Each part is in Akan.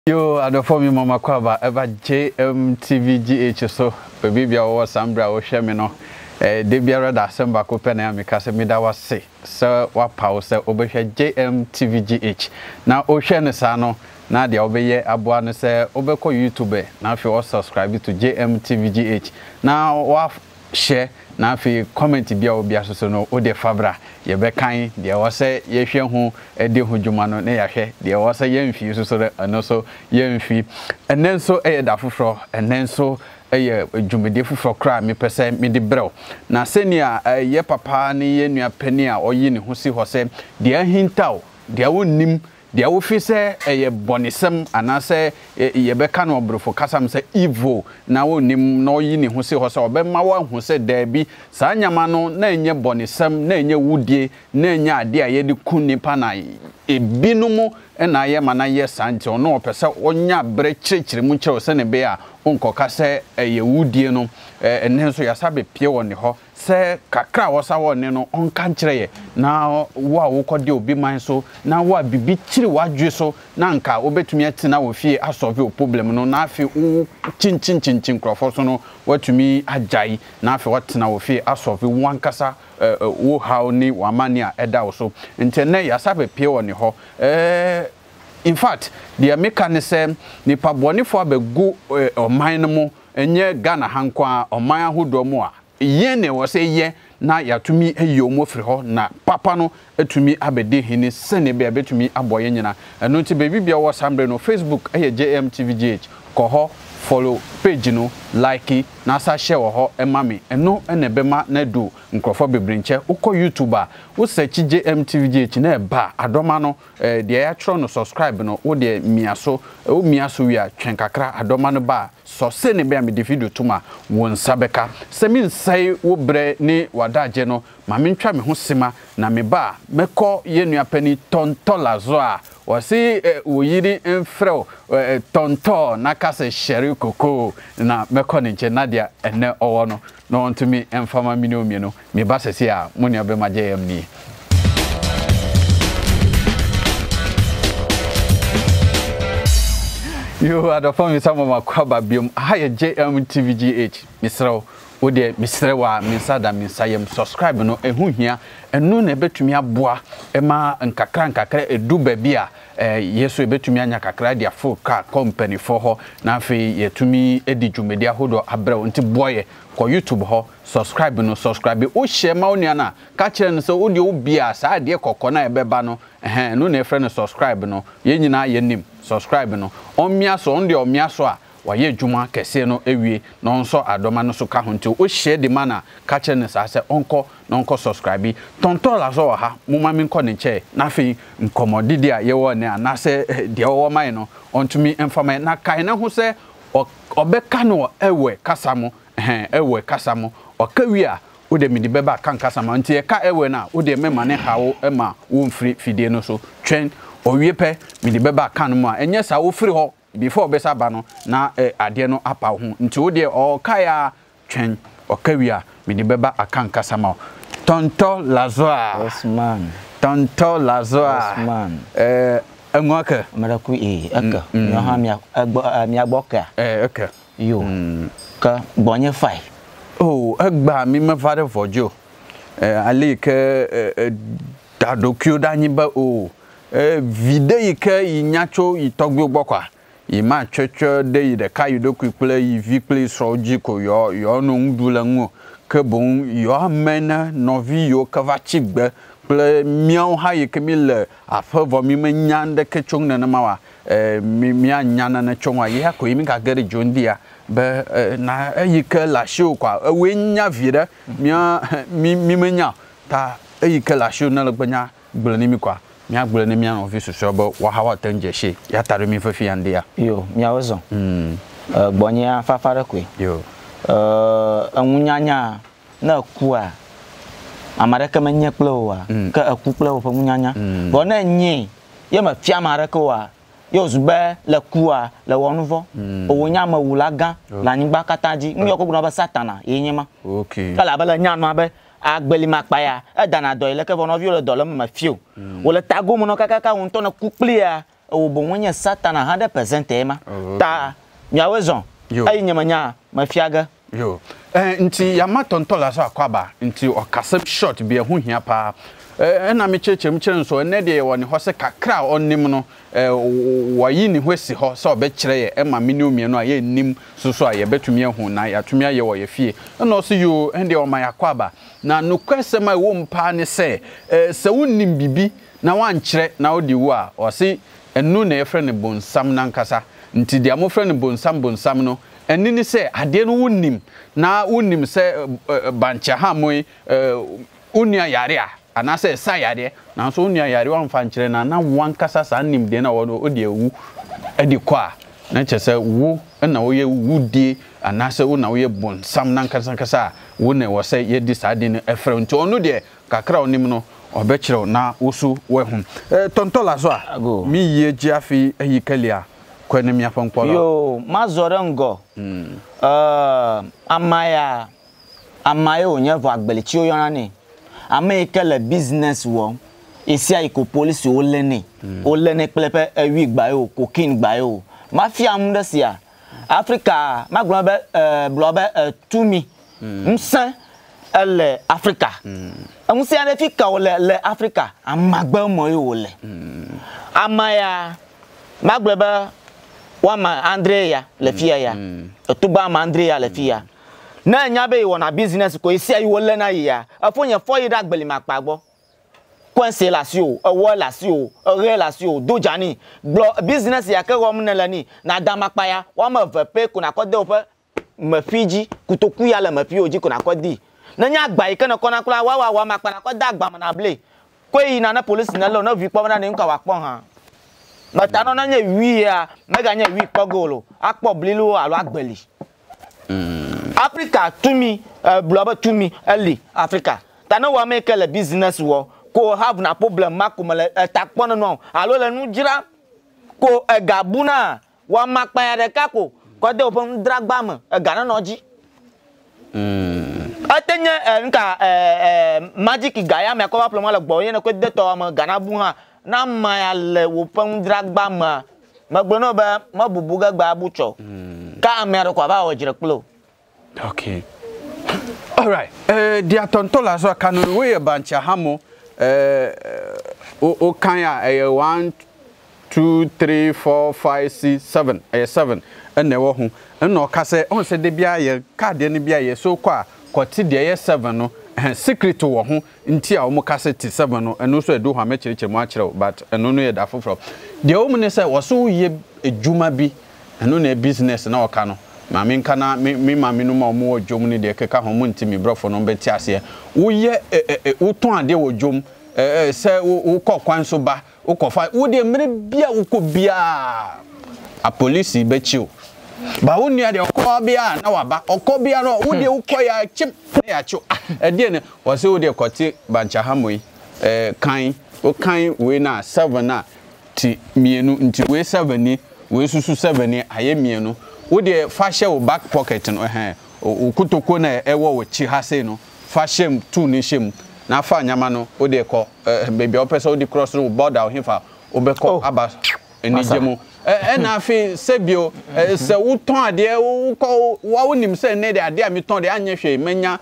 Yo, I don't form mama kwaba ever JMTVGH so baby bia wo sambra wo hwe me no de biara da semba ko pe na me ka se me da wase so wa pawo se obehwe JMTVGH na o hwe ne sa no na de obeye aboa no se obekọ YouTube na afi o subscribe to JMTVGH na wa share na afi comment bia obia so no o de fabra ye be kan de wo se ye hwe hu de hu dwuma no na ya hwe de wo se ye mfi so so no so ye mfi enen so e da foforo enen so ye dwumede foforo kra me pese me de brew na senia ye papa ne ye nua pani a oyi ne hu si ho se de ahintaw de awonnim de awofi se ye bonisem anase ye be kan obrofo kasam se evil na wonnim na oyi ne hu si ho se obema wa hu se da bi sa nyama no na enye bonisem na enye wudie na enye ade a ye de kunipa na ebinumu na ye mana ye santi ono opese onya bre chirechire mu kire se ne be a onkoka se ye wudie no enenso ya sabe pie woni ho se kakra wosa woni no onka nkire ye na wa wokode obi man so na wa bibi chiri wadwe so na nka obetumi atina wo fie asolve o problem no na afi chinchin krofo so no watumi ajai na afi watina wo fie asolve wankasa wo how ni wamani a eda wo so ntene ya sabe pie woni ho in fact the American say ni pabonifo abegu oman no mu enye Ghana hankwa oman ahodo mu a ye ne wo say ye na yatumi eyo mu firi ho na papa no etumi abede hini sene be abetumi aboye nyina eno nti baby bia wo sambre no Facebook JMTVGH ko ho follow page no like na sa share wo ho emami eno ene bema na do nkrofo bebrenche ukọ YouTube a wo search JMTVGH na eba adoma no de ya tro no subscribe no wo de miaso wo miaso wi a twen kakra adoma no ba so se ne be am de video tuma won sabeka se min sai wo bre ni wadaje no ma mentwa me ho sema na me ba mekọ yenua pani tontolazo a wasi oyiri enfreo tonto na kase sheri koko na mekọ ne nche nadia ene owo no no ntumi emfama mini no me ba sese a munia be magye am ni yo adofo mi samo makwaba biom haye JMTVGH misrawo ode misrewa minsada minsayem subscribe no ehuhia enu na betumi aboa ema nkakra edu babia yeso betumi anya kakra dia full car company for ho na afi yetumi edi dwumedi ahodo abrawo nti boye ko YouTube ho subscribe no subscribe o share ma onua na ka kire no so odi obia sa ade kokko na ebeba no no na efre no subscribe no ye nyina ye nim subscribe no omia so onde omia so a waye dwuma kese no ewie no nso adoma no so ka ho nti o share de mana ka kire no sa se onko subscribe tontola so ha muma min ko ne che na fi nkomodidi a ye wo ne ana se de wo man no ontumi emfama na kai na ho se obeka no ewe kasamo ewe kasamo okawi a wo de midi beba kan kasamo nti e ka ewe na wo de mema ne hawo ema wo mfiri fidie no so twen owie pe midi beba kan mu a enye sa wo firi ho before besa ba no na ade no apa ho nti wo de o kaya twen okawi a midi beba akan kasamo tonto lazoa Osuman tonto lazoa Osuman enwaka maraku aka yo ha mi agboka okay yo ka bonye fai oh agba mi me fare fojo ali ke dadokyo danyiba o videi ke inyacho itogbe gbokwa ima chocho de de kai doku ikule ivikle soji ko yo no ndula nwo ke bon yo mena novi yo kavachigbe ple miao ha yekemile afavo mi menyande ke chongna na mawa mi anyana na chongwa ye ko imi ka gere jondia be na yike la show kwa we nya vire mi menya ta yike la show na lgbanya gblani mi kwa mi agblani mi an office so bo wa hawa tanje she ya tare mi fafi ande ya yo mi awozo gbonya fafare kwe yo amunyanya na kuwa amareka menya klowa ka akuklo fa munyanya bo na nyi ye ma fia amareka wa yo zube le kuwa le wonuvo owonya ma wulaga la nyigba kataji nyo ko guna ba satana yenyema okay kala bala nyanu abe agbeli makpaya e dana do ile ke vono vi le do le ma fio wo le tago mo no kaka ka won to na kukplia o bo wonye satan 100% ema ta miawezon ayi nyamanya mafiaga yo nti yama tontola so akwaba nti okasa short bi ehu hia pa na me chechem nso ene de ye woni ho se kakra onnim no wayi ni hwesi ho so obekire ye ema minimum no aye nim so aye betumi ehu na yatumi aye wo ye fie na o se yo ende o ma yakwaba na no kwesem a wo mpa ne se se wonnim bibi na wankire na odi wo a o se enu na efre ne bonsam na nkasa nti de amofre ne bonsam no eni ni se ade no wonnim na wonnim se bancha hamoi unia yare a anase sa yare na so unia yare wamfa nkire na wankasa sa nim de na wo odi ewu edi kwa na chese wu na wo ye wudie anase wo na wo ye bonsam na nkasa wo na wo se ye di sa de no efre nti onu de kakra onim no obekire na wosu wehum tontola so a mi ye jiafi ayikalia kwene mi afonkola yo mazorengo amaya onya vo agbelichi oyana ni ameke le business wo isi ayiko police o lene plepe ewi gba yo cocaine gba yo mafia mundesia Africa maglobe blobe tumi msan ele Africa amusi ane fika le Africa amagba mo yo le amaya maglobe wama Andrea le fia ya otuba ma Andrea le fia na nyabe wona business ko isi ayi wole na ya afonye foyi da gbeli mapagbo kwense la si o ewo la si o ere la si o dojani business ya ke rom na lani na damakpa ya wa ma vepe ko na kode ope mafiji kutoku ya le mafi oji ko na kodi na nya agba ike na kona kula wa makpa na koda agba na ble ko yi na police na lo na vi po na ni nka wa pon ha matano na nye wi ya mega nye wi pogolo akpo blilu alo agbeli Africa to me bloba to me early Africa tano wa make le business wo ko have na problem makumele takpon no alo le nu jira ko gabuna wa makpa ya de kako ko de opon dragba mo gana no ji atenye nka magic gaya me ko wa problem le gbo yen ko de to mo gana bu ha na maya le wo pon dragba ma magbono ba mabubuga gba abucho ka amere kwa ba o jire klo. Okay. All right. Dia tontola so kanu we bancha hamo o kan ya 1 2 3 4 5 6 7 7 ene wo hu eno ka se on se de bia ye card ne bia ye so kwa kwoti de ye 7 no secret wo hu nti a wo ka se ti 7 no eno so edu ha me kirikiri mu a kire but eno no ye da foforo de o mu ne se wo so ye ejuma bi eno na business na o ka no mami nkana mi mami no ma omo odwom ni de keka ho munti mi brofo no beti ase wo ye uton ade odwom se wo kokwan so ba wo kofa wo de mere bia wo ko bia a police be chiu ba wo nua de okọ bia na waba okọ bia no wo de wo koya chip ya chiu e de ne wo se wo de koti bancha hamoi kan wo kan we na 7 na ti mienu nti we 7 ni we susu 7 ni aye mienu wo de fashe wo back pocket no o kutoko na ewo wo chi hase no fashe tu ni shem na fa nyama no wo de ko baby o pese wo di cross no border o hifa wo be ko aba enijemu na afi sebio se wo ton ade wo ko wo nim se ne de ade a mi ton de anye hwe menya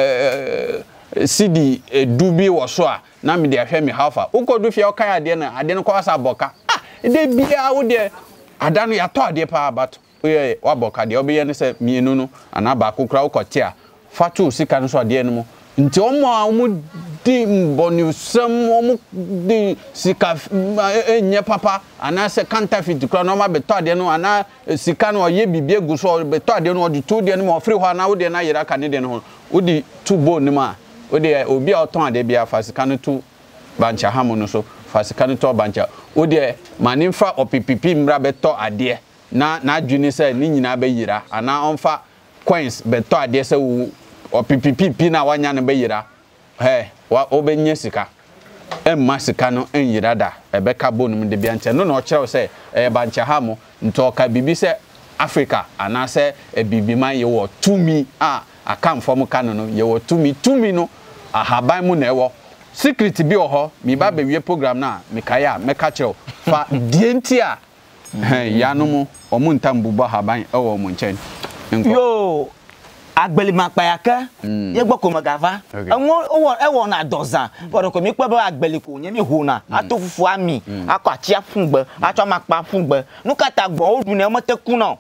CD dubi wo so a na mi de ahwe mi hafa wo ko du fie o kan ade na ade no ko asa boka de bia wo de adanu ya to ade pa but we waboka de obi ye ne se mienu no ana ba kokura ukote a fatu sika no so ade no mo nti omo di mbonu sam omo di sika enye papa ana se counterfeit kura no ma beto ade no ana sika no ye bibie gu so beto ade no odi tu de no mo free ho ana wo de na yera ka ne de no odi tu bo ni ma odi obi a oton ade bia fa sika no tu bancha hamu no so fa sika no to bancha odi manimfa opipipi mra beto ade na adwini se ni nyina be yira ana onfa coins beto ade se o pipipipi na wanya na be yira wa obenye sika emma sika no enyira da ebeka bonum de bia nche no na o kire se bancha ha mo nto ka bibi se Africa ana se bibi man ye wo tumi aka mfom ka no ye wo tumi no ahaban mu na ewo secret bi oho me ba be wie program na me kaya me ka kire fa die ntia yanom omo ntambubo haban e wo mo nchen yo agbeli makpayaka ye gbo ko magava enwo na dozan bodo ko mi pe ba agbeli ko yen mi hona atofufu ami akọ atia fungbe ato makpa fungbe nukata gbo odu ne mo teku no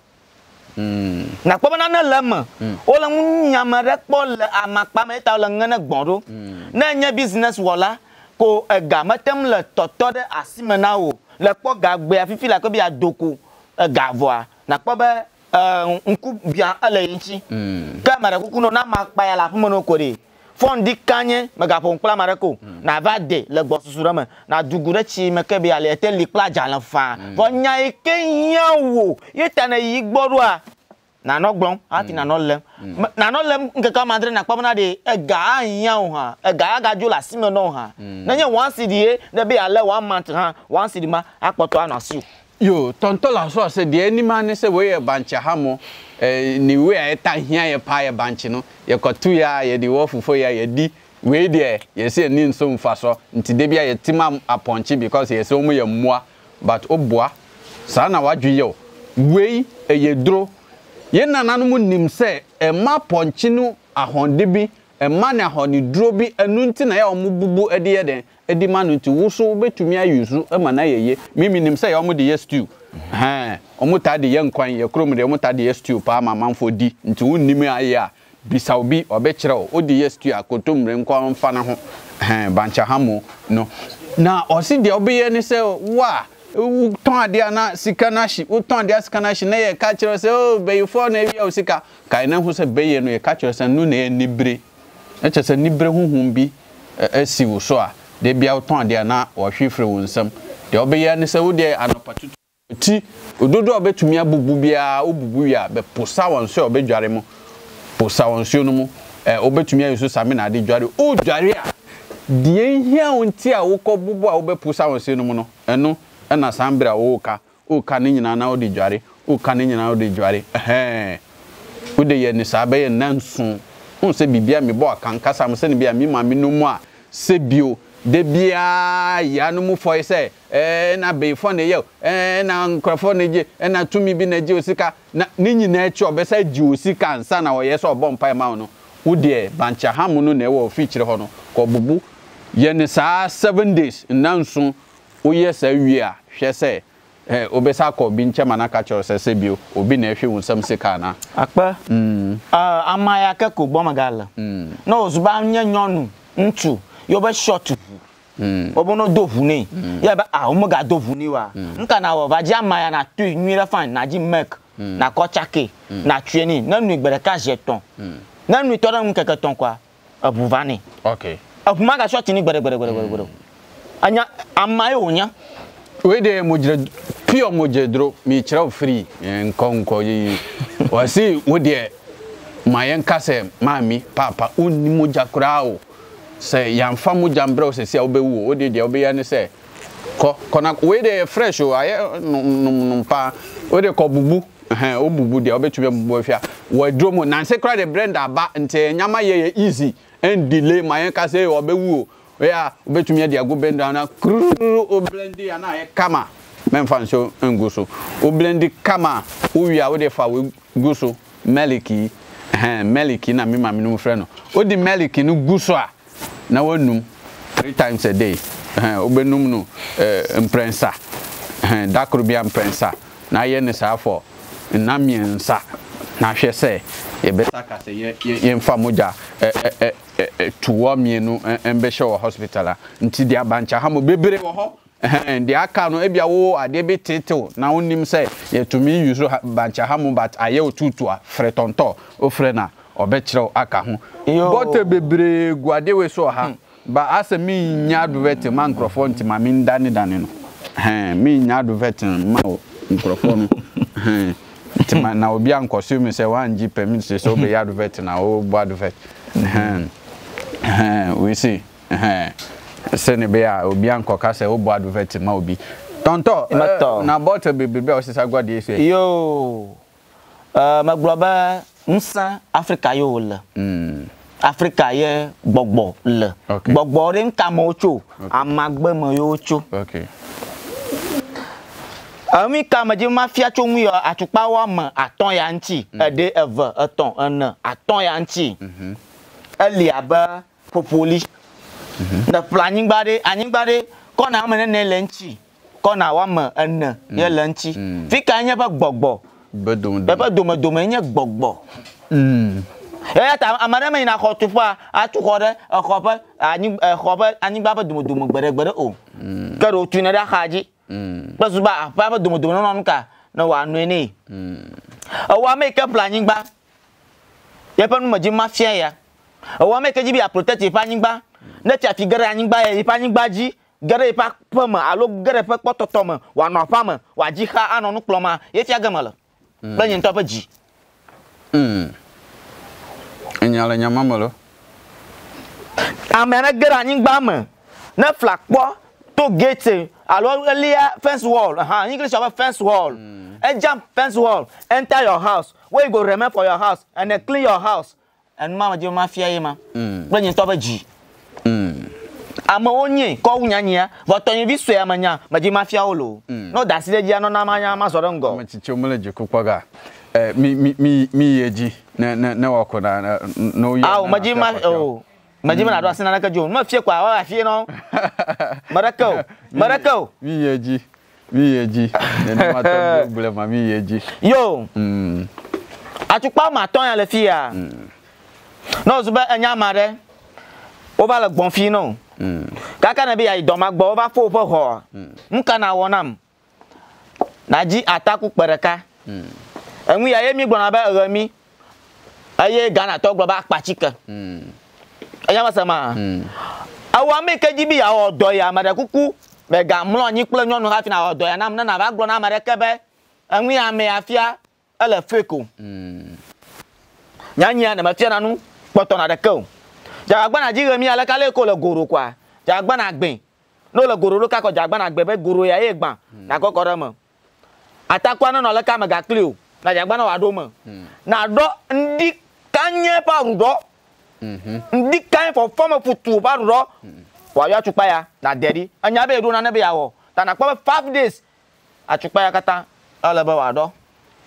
na ko na lem o la nyama re po le amakpa meta le ngene gboro na nya business wala ko ega matem le toto de asimena o le po gagbe afifi la ko bi adoko gavoa na ko be nku bia ala yinchi kamera kukuno na makpa ya la fumono kore fondi kanye magapo nkla marako na vade le gbosusura me na dugure chi meke bi ale ete likla jalan fa bo nya eke yawo yetana yigboru a na no gbon ati na no lem nke ka mandre na kpamna de ega yawo ha ega ga jo la sime no ha na nya one cd de bi ale 1 month ha one cd ma akpoto anasu yo tonto la so se de ani ma ne se we ye banche ha mo ni we a eta hia ye pa ye banche no ye kotu ya ye di wo fufo ya ye di we de ye se ni nso mfa so nti de bia ye tima aponche because ye se omu ye mua but oboa sa na wadwe ye we ye dro ye nananu mu nim se e ma ponche no ahonde bi e ma na ahoni dro bi enu nti na ye omu bubu ede ye den edi manu nti wuso betumi ayuzu e ma na ye mimi nim se ye omu de ye stew omu ta de ye nkwan ye krom de omu ta de ye stew pa ma manfo di nti wunnim aye a bisa obi obekire o de ye stew akotomre nkwan mfa na ho bancha hamo no na osi de obeye ni se wa ton ade ana sika na shi ton ade sika na shi na ye ka kire se o beyfo na wi o sika kai na hu se beye no ye ka kire se nu na ye nibre e che se nibre huhum bi esi wo so a de bia ton ade ana wo hwefre wo nsam de obeye ni se wo de anopatu ti ododo obetumi abubu bia obubu ya be posa wonso obedware mo posa wonso no mo obetumi ayesu same na ade dware o dware a de hia onti a wokọ bubu a obeposa wonso no mo no eno na sambra o ka ne nyina na odi dware o ka ne nyina odi dware o de ye ni sabe ye nanso on se bibia me bo akankasa mo se ne bia me ma me no mu a se bio de bia ya no mu foi se na beifo ne ye na nkrofo ne je na tumi bi na je osika na ni nyina echi obesa ji osika nsa na oye so obompa ma no wo de bancha hamu no na e wo feature ho no ko bubu ye ne saa 7 days nanso wo ye sa wie a hwe se obesa ko bi nchema na ka cho se bio obi na ehwe wunsam sika na akpa amaya ka ko gbo magala no ozuba nya nyonu ntu yo be short obono dovu ni ya ba omo ga dovu ni wa nka na wo ba ja amaya na tu nwire fan na ji mek na ko chake na training na nu igbere ka jeton na nu to ran keke ton kwa abuvani okay abuma ga short ni gbere anya amaya onya we de mojire pure mojedro mi chira free nkonko yi wasi wo de mayen kase mami papa onni mojakrao se yamfa moja se se obewu o de obeya ne se kona we de fresh o aye numpa o de ko bubu o bubu de obetube bubu afia wadro mo na se kra de blender aba nte nyama ye easy and delay mayen kase obewu o ya obetumi de ago benda na o blendi ana ye kama memfa nso nguso o blendi kama o wia o de fa we guso meliki meliki na mi mami no frɛ no o di meliki no guso a na wonum 3 times a day obenum no imprensa dakro bia imprensa na ye ne sa for na miensa na hwɛ sɛ ye beta ka sɛ ye mfa moja tuwa mienu embe show hospital nti dia bancha ha mo bebere wo ho dia aka no ebia wo ade be tetew na wonim sɛ ye tumi use bancha ha mo but aye otutu a fretonto o frena obekire aka ho but bebere guade we so ha ba asa mi nya advert man microphone ti ma mi ndane dane no mi nya advert ma microphone no na obi ankosu mi se 1G permit se obi advert na o bo advert we see sene be a obi ankoka se o bo advert ma obi tonto na bottle bebe o sisa gwade ese yo magloba nsa africa yo la Africa ye gbogbo le. Gbogbo rin kamocho amagbe mo yocho. Okay. Ami kamaji mafia chomu yo atupa wa ma aton ya nti ede eve aton ene aton ya nti. Ali aba popoli. Na planning bade anyingbade kona amene ne lenchi. Kona wa ma ene ye lenchi. Fika anya ba gbogbo. Beba dome nye gbogbo. Ta amara me na khotufa atukore khopa anyingba ba dome gbere o. Karo tuna da haji. Basuba ba dome no nka na wa anu ene. Wa make planning ba. Ye pa no maji mafia ya. Wa make jibi a protect pa anyingba. Na tia figure anyingba ya pa anyingba ji. Gare pa pama alo gare pa pototoma wa no pama wa ji ha ano no kloma ye tia gamala. Banyin topa ji. Enyala nyamamalo. Amena gara nyingba ma. Na flakpo to gate alo earlier fence wall. English of fence wall. And jump fence wall. Enter your house. Where you go remain for your house and then clean your house. And mama je mafia ye ma. Banyin topa ji. Ama onye ko wunyanya votonye bi so ya manya maji mafia olo no dasile ji ano na manya ma soro ngo machichomule ji kokwaga mi yeji na wako na no ya maji ma maji na do asina na ka jo ma fie kwa wa fie no marako mi yeji na ma to bule ma mi yeji yo atukpa ma ton ya le fie a no zuba anya mare o ba le gbon fie no kaka na bi ya idoma gbo ba fo ho nka na wonam na ji ataku pereka enwi ya yemi gbona ba rami aye Ghana to gbo ba pachika anya masama awa me ke ji bi ya odo ya mara kuku me ga mlo nyi kple nyonu ha fi na odo ya na ba gbo na mara kebe enwi ya me afia ele feko nyanya na mafia na nu poto na de ko jagba na jire mi ala kale ko le goro kwa jagba na gbin no le goro lo ka ko jagba na gbebe goro ya e gban na kokoro mo atakwa no le ka me ga klio na jagba na wa do mo na do ndi kanye pa rudo ndi kan for form futu pa rudo wa ya chupa ya na dedi anya be do na be ya wo ta na kwa 5 days a chupa ya kata ala ba wa do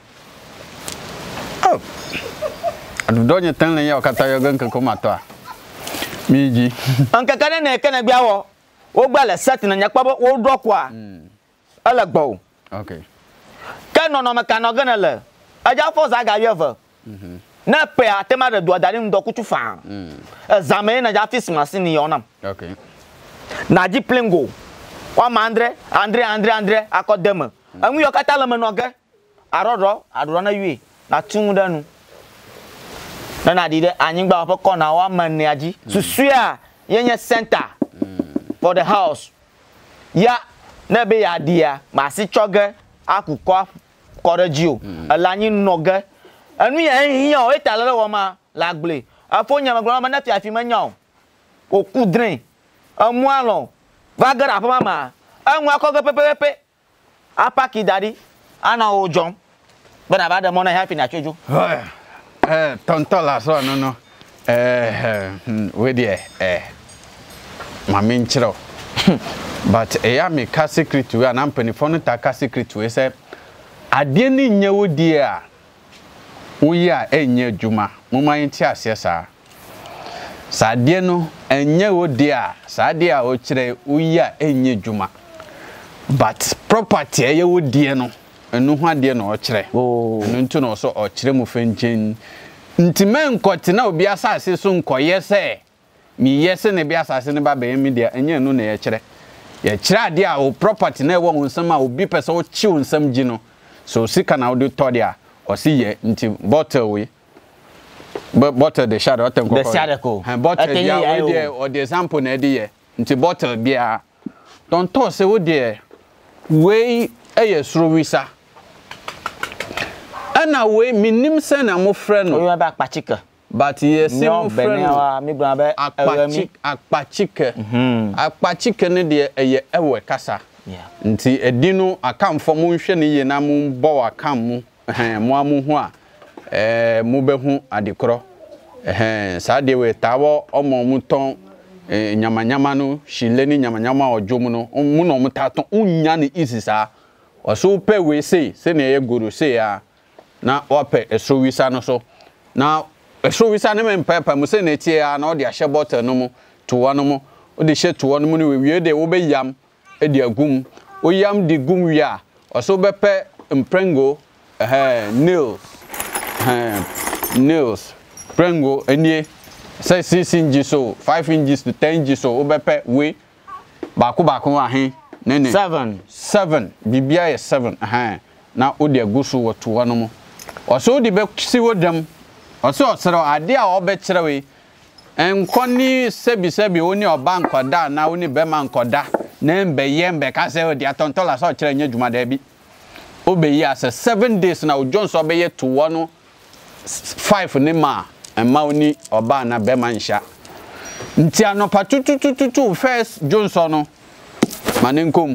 adudonye tanle ya kata yo gan kan ko matwa miji anka kana na kana bia wo gba le set na nyakpa wo do kwa ala gbo okay kana no maka no gana le aja fo za ga yeva na pe atema de do adari ndo kutu fa examen na ja fis machine yonam okay na ji plingo wa mandre andre akodem anwu yo kata le menoge arodo na yue na tungu danu na dide anyingba opo corner wa man aji susua yenye center for the house ya na be ya dia ma si choge akuko korejio alanyi noge anu ya hiyan o italere wo ma lagble afonya magro ma na fi afi manya o kudrin amu alon bagara pa ma anwa akoge pepepe apaki dadi ana ojon bana ba de mo na happy na chojo tontola so no we there mama nchiro but eya me ka secret we na mpanifo no ta ka secret we say ade ni nyewo die a wo ya enye adwuma mo man ti ase sa ade no enye wo die a sa ade a o kire wo ya enye adwuma but property eye wo die no enu ho ade no o kire enu ntu no so o kire mu fenchen ntimen nkote na obi asase so nkoye se mi yese ne bi asase ne ba be mi dia enye enu na ye kire ade a o property na e wo nsam a obi pese o chi nsam gi no so sika na o de to dia o si ye nti bottle we bottle the shadow o tenko the shadow and bottle dia we dia o the example na de ye nti bottle bia don to se wo de we eye suro wisa ana we minim se na mo frɛ no o ba akpachika but yes mo frɛ no mi gba be akpachika ne de eye ewe kasa nti edi no akamfo mo nhwɛ ne ye na mo bɔ wakam mo mo amu ho a mo behu adekoro Saturday we tawo omo muton nyama nyama no shileni nyama nyama odwom no mu no mutaton unya ne isi sa oso pe we say se na ye goro say ya na ope eso wisa no so na eso wisa ne mempepa mu se na tie ya na o de ahye bottle no mu to wano mu o de hye to wano mu no we de wo be yam e de agum o yam de gum wi a oso be pe mprengo nails prengo enie say 6 inches so 5 inches to 10 inches so obepe we baako ahe nene 7 bibia ye 7 na odi agusu woto wano mo oso di be si wodam oso osero ade a obe kire we enkoni sebi oni oba nkoda na oni be ma nkoda na mbe yembe ka se odi atontola so kire nya dwuma da bi obeyi as 7 days na ojonso be ye to wano 5 ne ma emma oni oba na be ma nsha nti anopa tutututu first Johnson no manenkom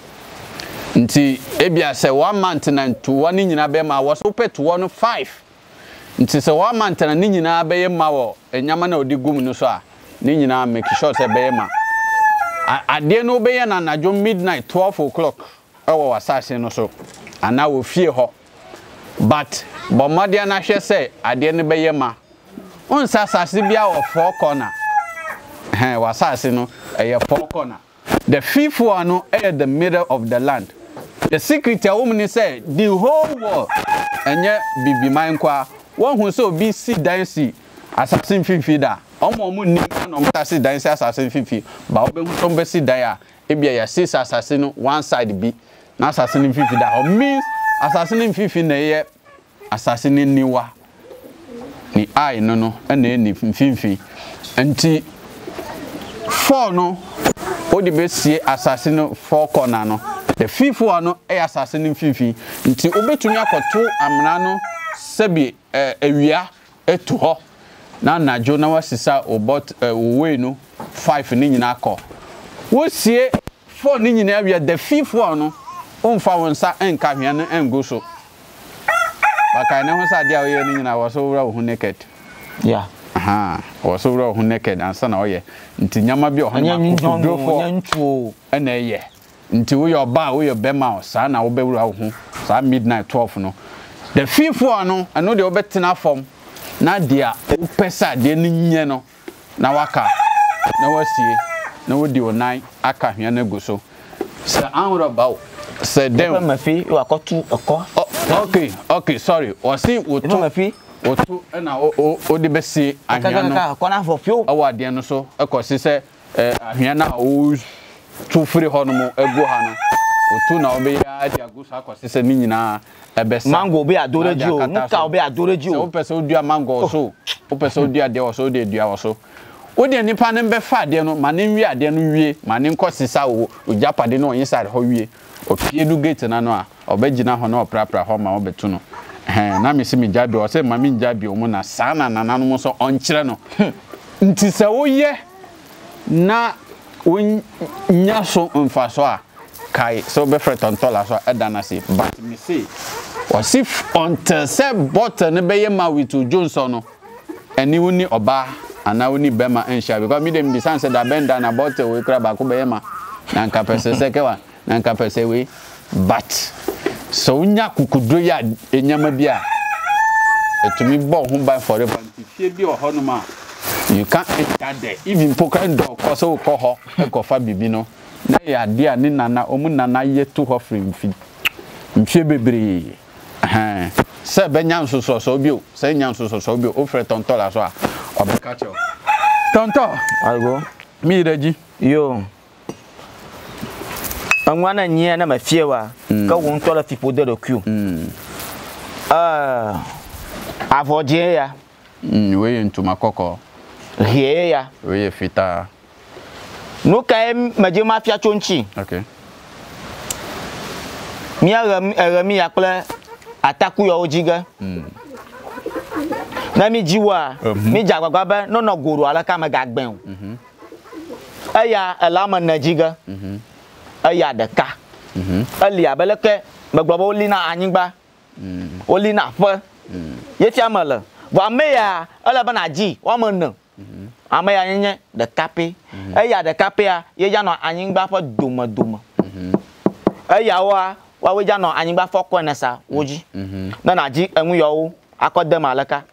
nti ebia se 1 month na to one nyina be ma wo so pet one 5 nti se 1 month na ni nyina be ye ma wo enyama na odi gum no so a ni nyina make sure se be ye ma ade no be ye na najo midnight 12 o'clock ewo wasase no so ana wo fie ho but bomadia na hwe se ade ne be ye ma onsa sase bia wo 4 corner wasase no eye 4 corner the fifth one no the middle of the land the secret a woman say the whole world enye bibi man kwa won hu so bi si dansi assassin fifi da omo ni na omta si dansi assassin fifi ba obe hu so be si dan a ebia ya si assassin no one side bi na assassin fifi da o means assassin fifi na ye assassin niwa ni ai no na ni fifi enti 4 no odi be sie assassin 4 corner no the fifth one no assassin fifi nti obetumi akoto amna no sebi ewia eto ho na najo na wasisa obot we no 5 ni nyina akọ wo sie 4 ni nyina awia the fifth one no onfa wonsa enka hwea no engo so baka na ho sa dia we ni nyina wo so wura wo naked yeah wo so wura wo naked ansa na oye nti nyama bi ohana makudrofo ntuo ena ye nti wo yo ba wo yo bema sa na wo be wura wo sa midnight 12 no the fifth one no ano de obetena form na dia opesa de ni nye no na waka na wasie na wodi onan aka hwea na go so sa anwura bawo sa dem mafi wa kotu oko okay sorry wasi wotu mafi wotu na o de besi ahwea no ko na for pio awade no so ekosi se ahwea na o tu free ho no mo ego ha no otu na obe ya dia go so akosi se ni nyina ebesa mango be adoreji o nka obe adoreji o pese odua mango so o pese odua de o so de dua o so o de nipa ne be fa de no ma ne wi ade no wie ma ne nkosisa o japade no yin side ho wie o pie du gate na no a obegina ho na oprapra ho ma obetu no na me se mi jabi o se ma mi jabi o mo na sana nananom mo so onkyere no nti se wo ye na nya so mfa so a kai so be fret on tola so edana say but me say was if until say bottle ne be ye ma with Johnson no eni woni oba ana woni bema ensha because me dem be san say da benda na bottle we kra ba ko be ye ma na nka pese se kewa na nka pese we but so nya kukudro ya enyama bia etumi bo ho ban for the fie bi o ho no ma you can't enter there even poker door ko so ko ho e ko fa bibi no na ya dia ni nana omu nana ye to ho free mfie bebre se benya nsoso so bi o se nya nsoso so bi o fre tonto la so a obeka che o tonto aigo mi reji yo angwana nyia na mafie wa ka won to la fipo de ku avoje ya we ntuma kokko rie ya we fita no kai maje mafia chonchi okay mi arami akle ataku yo ojiga na mi jiwa mi jagbagba be no goro ala ka magagben aya alama najiga aya de ka ali abeleke magbabo lina anyigba olina fa ye fiamala Wa me ya ele bana ji wa mo na. Ame ya nye de kape. E ya de kape ya ye ja no anyingba fo doma. E ya wa we ja no anyingba fo ko na sa woji. Na ji enwu yo akodem alaka.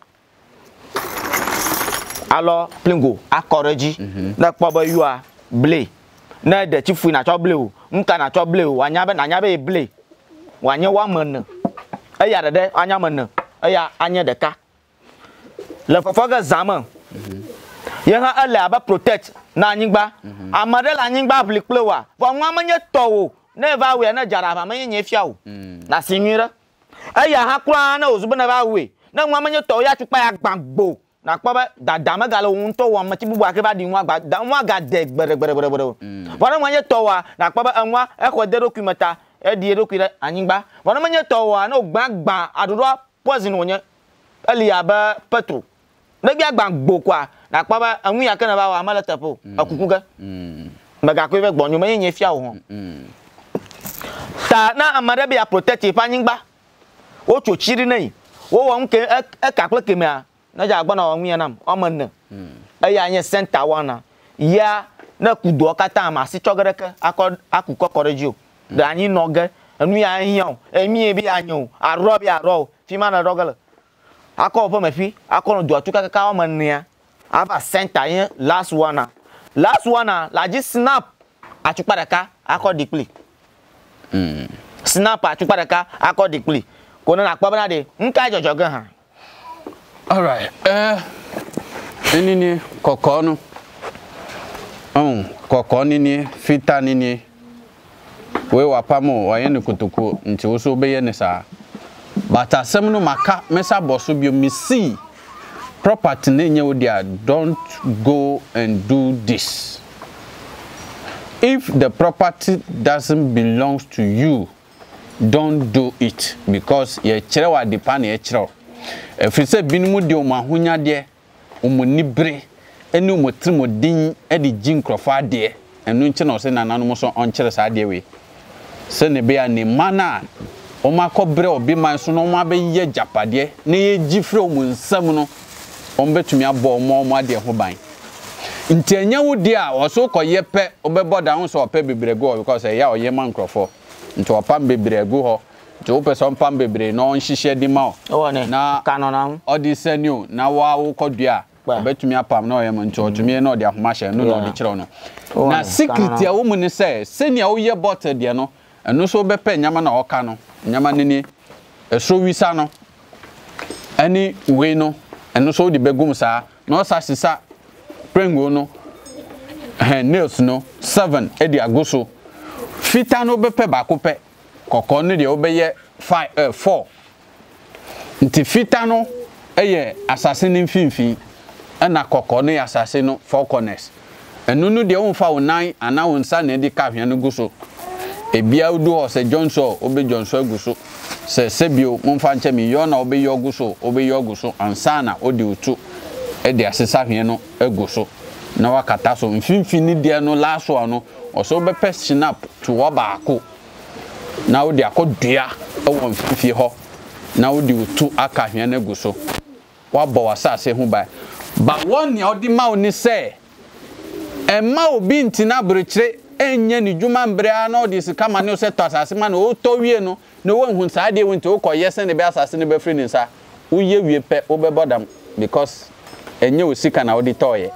Alo plingo akoreji na kpobo yu a ble na de chifu na cho ble o nka na cho ble o anya be ble wanye wa men e ya de anya men e ya anya de ka le fofo ga zaman ye ha ele aba protect na anyigba amade la anyigba ble ple wa fo nwa manye to o na eva we na jara ba manye nye fia o na sinwira e ya ha kura na ozubo na ba we na nwa manye to ya tupa ya gbagbo na kpobe dada magala won to wa mati bubu akeba di nwa gba da nwa ga de gbere wona manye to wa na kpobe enwa e ko de dokumenta e di dokure anyingba wona manye to wa na gbagba adodo poison wonye eli aba petro na bia gbagbo kwa na kpobe enwu ya kana ba wa amala tapo akukuga maga ko be gbonyo manye nye fia wo ho ta na amade bia protect ifa anyingba o chochiri nei wo won ke e kakle kemia na ja agba na onwe nam omanna aya anye center wana ya na kudo kata ma si chogereke akuko korejio da anyi noge anu ya hian emi bi anyo aro bi aro fi ma na dogale akọ po mafi akọ no do atuka kaka omanna ya aba center yen last one la ji snap achupadaka akọ display snap achupadaka akọ display ko na akpa bana de nka jojogan ha. All right. Nini kokono. Kokono ni fita nini. We wapamo wa yene kutuku nti wo so be yene sa. But asem no maka mesa boso bio misi property na nye wo dia don't go and do this. If the property doesn't belong to you, don't do it because ye kire wa depend ye kire. If say binimu de o mahunya de o monibre eni o motrimodin e de jinkrofo de enu nche na o se nananom so on kire sa de we se ne be ya ne mana o makobre obi man so no ma be ye japade na ye gifre o munsam no o betumi abo o ade ho ban nti anya wo de a o so koye pe o be boda ho so pe bebrego because ya o ye man krofo nti o pam bebrego ho jo person pam bebre no nhihye di ma na kanona odi senio na wa wo kodua betumi apam na oyem nti otumi na odi ahoma hye no na odi kire no na secret ya wo mu ne se senia wo ye bottle de no eno so bepe nyama na oka no nyama nini eso wisa no ani we no eno so di begum sa no sa sisa prengo no nails no 7 edi agoso fita no bepe ba ko pe koko no de obeye 4 nti fita no eye asase ni mfimfi na koko no asase no 4 corners enu no de wonfa wonan ana wonsa na edi ka hwe no guso ebia udu ho se Johnson obe Johnson aguso se sebio momfa nche mi yo na obe yo guso ansana odi utu edi asesa hwe no aguso na wakata so mfimfi ni de no laso ano oso be pe snap to obaako na odi akodua ewo mfimfi ho na odi utu aka hwe na aguso wabo wasase hu ba won ya odi ma oni se emma obi ntina brechire enye ni djuma mbrea na odi sika ma ne se to asase ma na o to wie no na wo hu sa de wonti o koyese ne be asase ne be free ni sa uye wie pe o be bodam because enye o sika na odi toye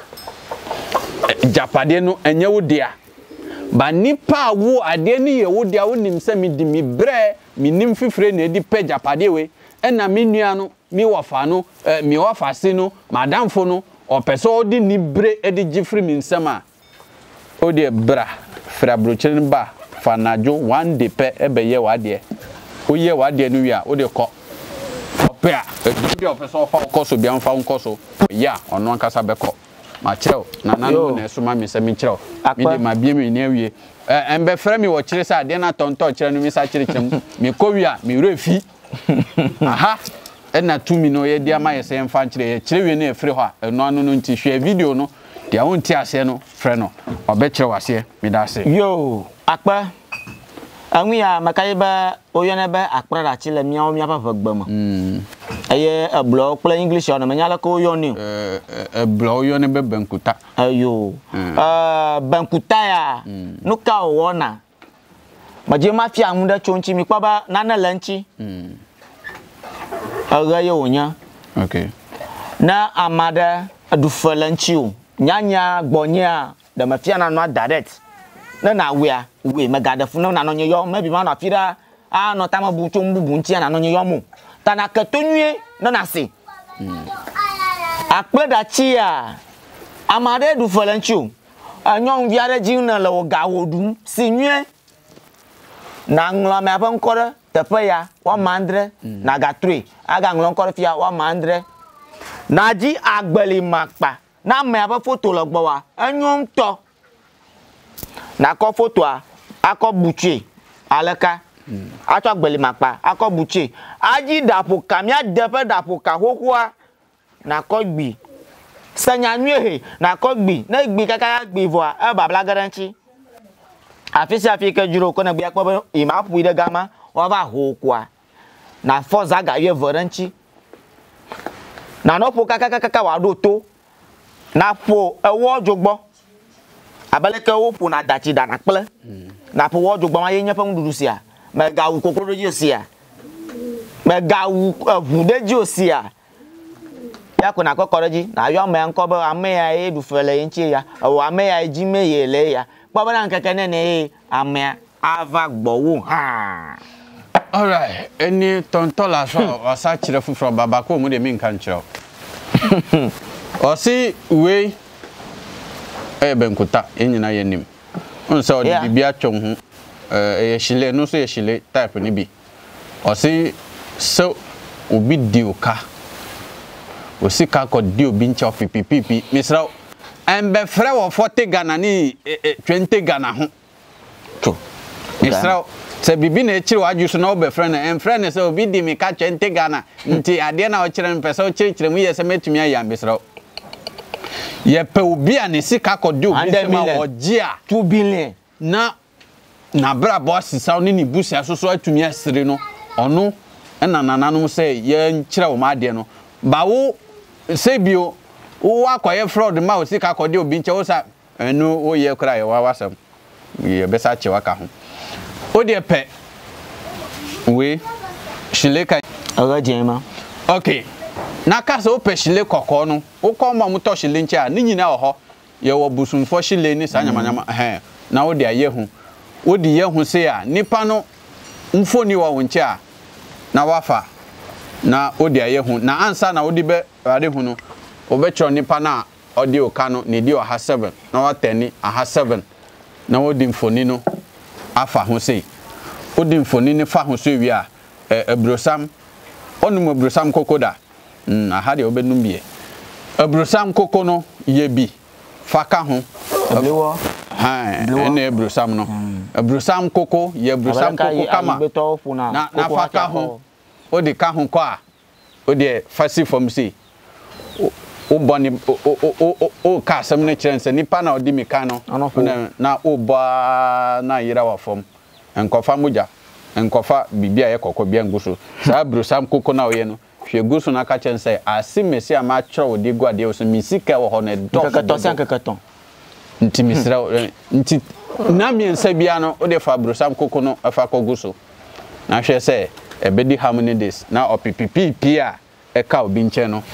japade no enye wo dia ba nipa wo ade ni ye wo dia wonim se mi di mi bre mi nim fifre na edi pe japade we ena mi nua no mi wafa no mi wafa se no madamfo no o peso odi ni bre edi gifri mi nsema odi bra fra brochirin ba fanajo one day pe ebeye wade oye wade no wi a odi ko opea edi opeso fa koso bia mfa nkoso ya ono ankasa beko ma kireo na nanu na esuma mi se mi kireo mi de ma bie mi na wie embe fra mi wo kire sa de na tonto kire no mi sa kire kyem mi ko wi a mi refi aha ena tumi no ye dia ma ye se mfa kire ye kire wie na efre ho a eno anu no nti hwe video no dia wonti ase no frɛ no obekire wase mi da se yo akpa anwi ya makaiba oyene ba akpra da chile mia o mia papa gbama Aye a blow play English on manyala ko yoni. Blow yoni be benkuta. Ayo. Benkuta ya. Nuka wona. Maje mafia munda chonchi mi kwaba nana lanchi. Agaye onya. Okay. Na amada adufa lanchi o. Nyanya gbonya da mafia na no direct. Na we megada fu na no nyo maybe ma na fira no tama bu chombu bunti na no nyo mu. Tana ketonue na se. Akpe da chia. Amade dufa lanchi o. Anyon viare ji na le ga wodu sinue. Na nglo me apa nkore tepe ya 100 na ga 3 aga nglo nkore fia 100 na ji agbeli makpa na me apa photo logbo wa anyom to na ko photo a akọ buche alaka acho agbeli makpa akọ buche aji dapo kamia depe dapo ka hokwa na ko gbi sanya nwe na ko gbi na gbi kaka gbi vo a babla garanti afisi afika juro ko na gbe akpo imapu ide gama wa ba hokwa na forza ga ye voranchi na no po kaka wa do to na po ewo jogbo abeleke wo po na dachi da na ple na po wo jogbo ma ye nyefa mdudu sia me ga wu kokoro ji osia me ga wu vude ji osia ya ko na kokoro ji na yo me nko ba ame ya edu fele nchi ya o ame ya ji me ye le ya babana nkeke ne ame ava gbowo ha. All right, any tontola so asa kire fufuro baba ko mu de mi nka nkire o si we benkuta enyina yenim onso de bibia twon ho ye shile no so ye shile type ni bi o si so obi di oka o si ka ko di obi ncha pipipipi misra embe frɛ wo 40 Ghana ni 20 Ghana ho to misra se bibi na ekiri waju so na obe frɛ na emfrɛ ne se obi di mi ka 20 Ghana nti ade na o kyerɛ mpɛ se o kyerɛ mu ye se metumi aya misra ye pe obi a ne sika ko di obi se ma oji a 2 billion na bra boss saw ni busia so so atumi asire no ono na nananom se ye nkyerɛ wo ma ade no ba wo se bio wo akoye fraud ma o sika ko de obi nche wo sa enu wo ye kra ye wa wasam ye besa che waka ho o de pe we shileka aga jema okay na ka so pe shile kokko no wo ko ma mu to shile nche a ni nyina wo ho ye wo busunfo shile ni sa nyamanyama na wo de aye hu wo de ye hu se a nipa no mfoni wo nche a na wafa na wo de aye hu na ansa na wo de be ade hu no obetro nipa na odi oka no ne di oha 7 na watani aha 7 na wodi mfoni no afa ho sei odi mfoni ne fa ho so wi a ebrosam onum ebrosam kokoda aha de obenum bie ebrosam koko no ye bi faka ho eblewo ene ebrosam no ebrosam koko ye ebrosam koko kama na faka ho odi ka ho ko a odi fasi from sei o boni o ka asem ne kyense nipa na odi mika no na o ba na yira wa fom enkofa moja enkofa bibia ye kokko bia nguso sa brosam koko na oye no hwe guso na ka kyense asimesi ama kyerɛ odi guade o so misika wo ho na do kakaton nti misra nti na miensa bia no o de fa brosam koko no afa koguso na hwe se ebedi how many days na opipipi a eka obi nche no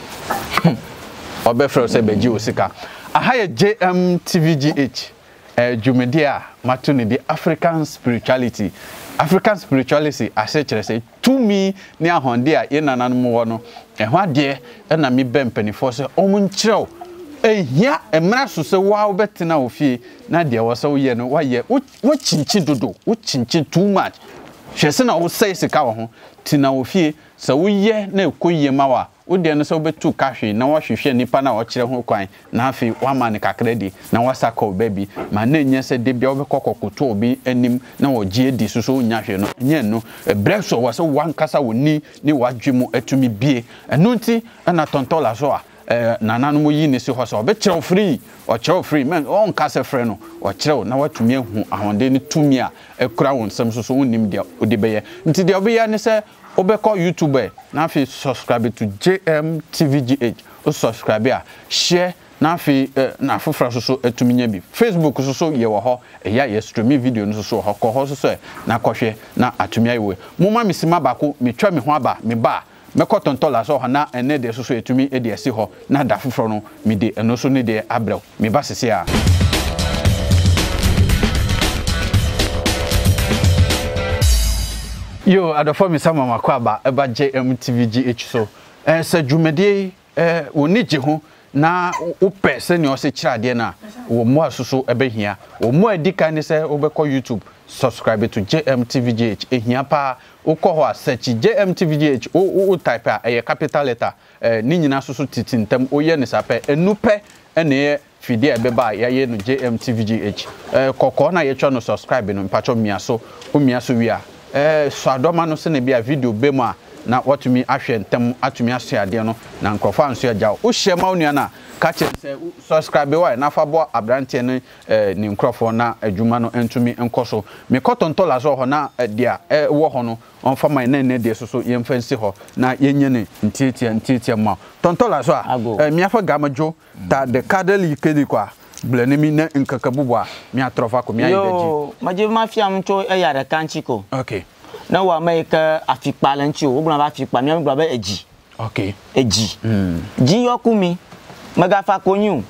obefro se beji osika aha ye JMTVGH Jumedia matuni di African spirituality ase kire se tumi ni ahonde a ye nananom wo no eho ade na mi bempanifo se omun kirew ehia emra so se wa obetena ofie na de wo se wo ye no wa ye wo chinchi dodo wo chinchi too much hwese na wo sei sika wo ho tina ofie se wo ye na ekoyie ma wa wo de no se obetu kahwe na wo hwehwe nipa na wo kire ho kwan na afi wa ma ne kakredi na wasaka obabi ma na nya se de bia obekokokoto obi anim na wo gie edi so nya hwe no nya no ebreso wo se wankasa woni ni wadwemu atumi bie eno nti na tontola so a nananu yi ne si ho so obekire free o kire free man on kase free no o kire na watumi ahu ahonde ni tumi a ekura won sam so wonim dia odi beye nti dia obi ya ne se obeko YouTube na fi subscribe to JMTVGH o subscribe share na fi na fofra so etumi nya bi Facebook so ye wo ho eya ye stream video no so ho ko ho so na kohwe na atumi ayewe moma misima bako metwa me ho aba me ba meko tontola so ho na ene de so etumi e de esi ho na da fofro no me de eno so ne de abrew me ba sese a yo adofo mi sama makwaba eba JMTVGH so se dwumede woni je ho na upe se ne o se kirade na wo mo asuso ebehia wo mo adika ne se obekọ YouTube subscribe to JMTVGH ehia pa ukọ ho search JMTVGH o type a capital letter ni nyina susu titintem oye ne sape enupe ene fidi ebeba ya ye no JMTVGH kokọ na ye twa no subscribe no mpacho miaso o miaso wi a so adoma no se ne bia video be mu a na watumi ahwe ntem atumi aso ade no na nkrofo anso agya o hyema onua na ka che se subscribe wa na fa bo abrante ne ni nkrofo na adwuma no entumi enkoso me kotontola so ho na dia wo ho no onfa man na ne de so yemfansi ho na yenye ne ntietia ma tontola so a mi afa gamajo ta de kadeli kedi kwa blenemi na nkakabubu a mi atrofa ko mi ayedaji yo maje mafiam cho eyare kanchiko okay na wa make afikpa lanchi o gbona ba afikpa mi gbona ba eji okay eji ji yokumi maga fa konyu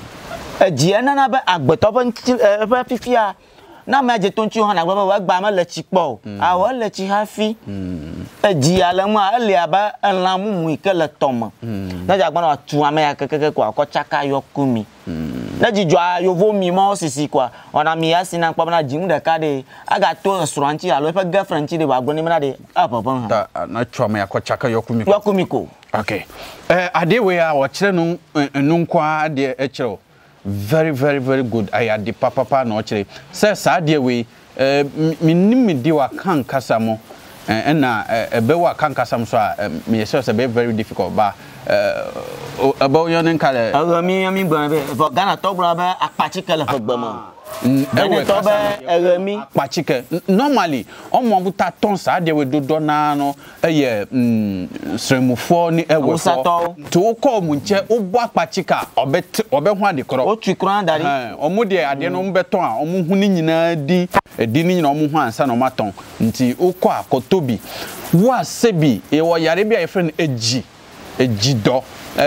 eji ena na ba agbeto ba fifia na ma je tonchi ho na gba gba ma le chipo a wo le chi hafi eji ala mu a le aba enla mu ike le tomo na ja gbona tu ame ya kekeke kwa ko chaka yokumi na jijwa yovo mi mo sisi kwa ona mi asi na kpa na jimu de kade aga to restaurant ya lo pe girlfriend ti de wa gboni na de apapa ha na chwa ya ko chaka yokumi ko okay ade we a wo kire no nkwa ade e kire very very very good ayade papa na o kire se sa ade we minimi di wa kan kasamo na ebe wa kan kasam so a me yese se be very difficult ba about your name kale mi gba be for Ghana to bra ba apachike le fogbamo to be mi apachike normally omo buta ton sa de we dodo na no eye sremufo ni ewe fo to ko mu nche obo apachika obe hu ade kro o tu kro ndari omo de ade no mbeton a omo hu ni nyina di ni nyina omo hu ansa no maton nti ukọ akotobi wa sebi e wo yare bia e friend ejido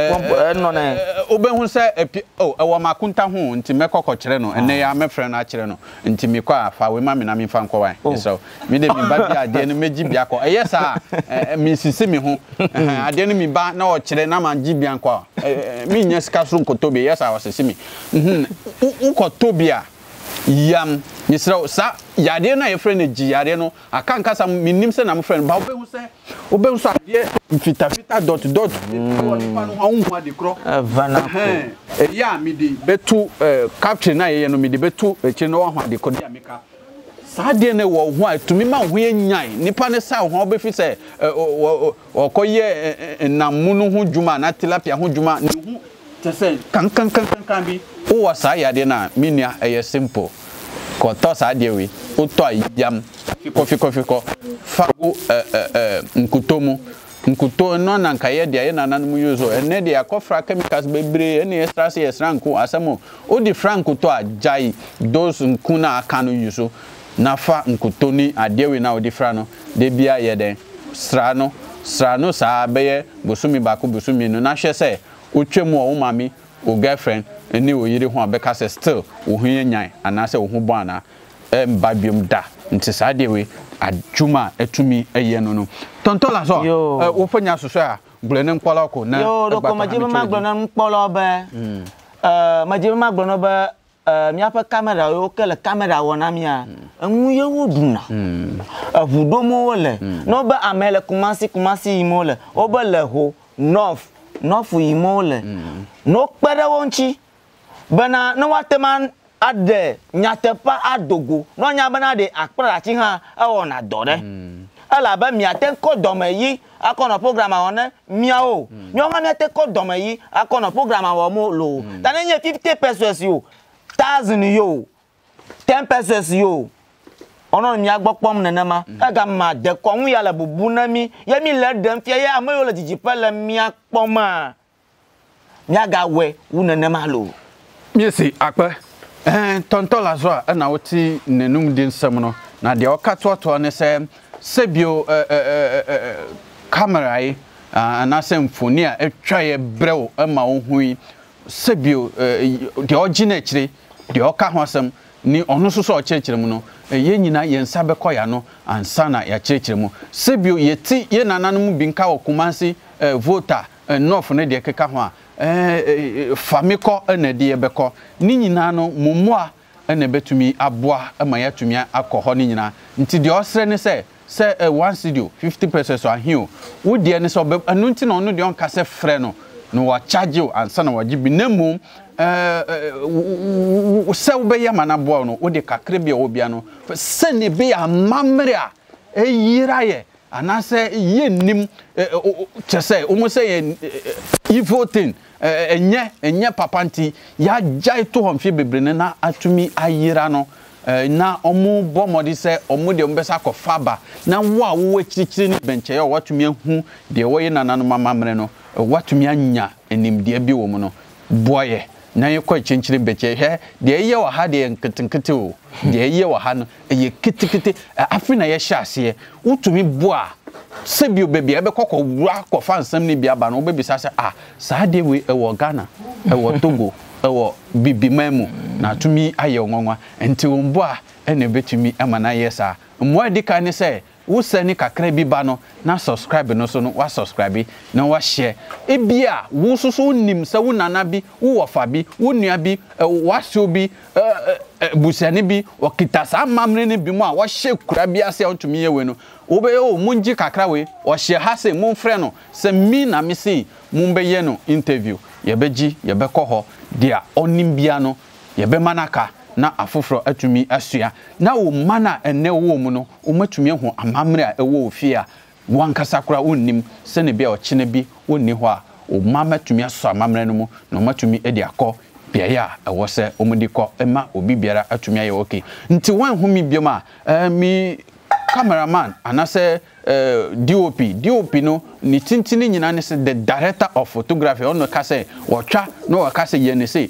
no na obehu se ewo makunta ho nti mekoko kire no ene ya mefre no a kire no nti mi kwa fa we ma me na mi fa nkọ wan so mi de mi ba bia ade no meji bia ko eyesa mi sisi mi ho ade no mi ba na o kire na ma ji bia nkọ mi nya sika so nkotobi eyesa wa sisi mi nkotobi a yam misra sa yade na ye friend ji yade no aka nkasa minim se na mo friend ba obehu so ade fita dot woni pa no hu ade kro vana ya mi di betu captain na ye no mi di betu echi no hu ade kodi ameka sa ade ne wo hu atumi ma hu enyan nipa ne sa hu obefi se okoye namunu hu juma na tilapia hu juma ne hu tese kan bi o wa sa yade na minia eye simple ko to sa de we o to yam fiko fago nkuto no na nkaye de ye na mu yuzo ene de akofra chemicals bebre ene extra se franco asamo o di franco to ajai those nkuna akano yuzo na fa nkuto ni ade we na o di fra no de bia ye den srano sa beye bosumi ba ko bosumi no na hwe se o twemu o mami o girlfriend eni o yire ho abeka se still o hu yenyan anase o hu bo ana ba biom da nti sa de we adwuma etumi eye no tontola so wo fanya soso a glene nkwala ko na yo do ko majibe ma glene nkwala ba majibe ma glene ba mi apa camera yo kele camera wona mi a enwu ye woduna avudo mo wole no ba amele kumasi imole obele ho north imole no pere wonchi bana no wateman ade nyatepa adogo no nya bana de akpara chi ha na dore ala ba mi atenko domeyi akona program awon mia o mi o ma mi atenko domeyi akona program awon mo lo tanenye 50 pesos yo 1000 yo 10 pesos yo ono mi agbokpom nenema aga ma de kon ya la bubu na mi ye mi le dem fie ya amoyo le jijipe le mi akpoma mi aga we wu nenema lo mi si akpe tonto la zo na woti nenum din sem no na de o katoto ne sebio camera yi na semfoni a etwa ye brew ma wo hui sebio de ogina chire de o ka ho asem ni ono so o chirechire mu no ye nyina ye nsa bekoya no ansa na ya chirechire mu sebio ye ti ye nananum bi nka okumansi voter north ne de keka ho a famiko na de ye beko ni nyina no mumua na betumi aboa ma ya tumi akọ ni nyina nti de osre ne say one studio 50% so ahio wo de ne so anu nti no no de on ka se frɛ no no wa charge you ansa na waji bi nemu se wo be ya manaboa no wo de kakre bia wo bia no se ne be ya mamre a eyira ye anase ye nim chese o mo say voting enye papanti ya jai to homfie bebrene na atumi ayira no na omu bomodi se omu de mbesa ko faba na wo a wo chirichiri ni benche ya watumi ahu de wo ye nanano mamamre no watumi anya enimde bi wo mu no boye na ye ko chinchiri beche he de ye wa ha de nketenkete o de ye wa ha no ye kitikiti afina ye hyase utumi boa sebio baby ebe kokko wura ko fa nsam ni bia ba no bebisa se saa de we ewo Ghana ewo Togo ewo bibimamu na tumi aye onwanwa enti wombo a ene betumi amana yesa mo adika ni se wo sani kakra bi ba no na subscribe no so no wa subscribe na wa share ebia wo soso nim se wo nana bi wo wofa bi wo nua bi wa so bi busiane bi okita sa mamre ne bi mu a wo hye kura bi ase ontumi ye we no wo be o munji kakra we wo hye ha se mun frɛ no se mi na me se mun be ye no interview ye beji ye be kɔ hɔ dia onim bia no ye be manaka na afoforo atumi asua na wo mana ene wo mu no wo matumi ho amamre a ewo ofia wankasa kura wonnim se ne bia ochine bi wonni ho a wo mama tumi aso amamre no mu no matumi edi akɔ bia ya ewo se omudi kɔ ema obi biara atumi aye okay nti wan humi bioma mi cameraman anase DOP no ni tintini nyina ne se the director of photography on ka say wotwa no ka say ye ne say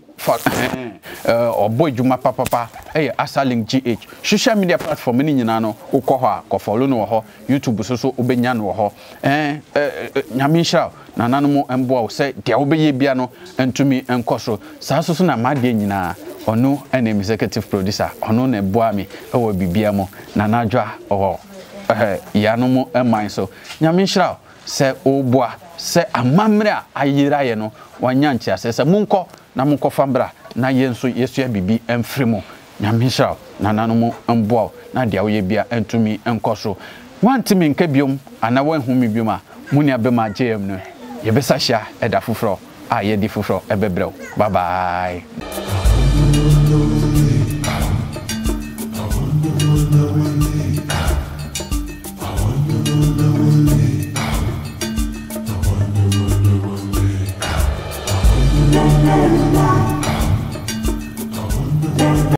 boy juma papa asalink GH social media platform ni nyina no ukọ ho a ko follow no ho YouTube so obenya no ho nyame hira nananum emboa wo say de obeye bia no entumi enkoso saa so na ma de nyina ono ene executive producer ono na boa mi ewo bibia mo na najwa yanom eman so nyame hira se oboa se amamre a ayira ye no wanya ntia se munko na munko fambra na yenso yesu bibi emfremo nyame hira nananum emboa na dia wo ye bia entumi enkoso wantimi nka biom ana wanhumi biom a muni abema JM no ye besa hia eda foforo a ye di foforo ebebrew bye bye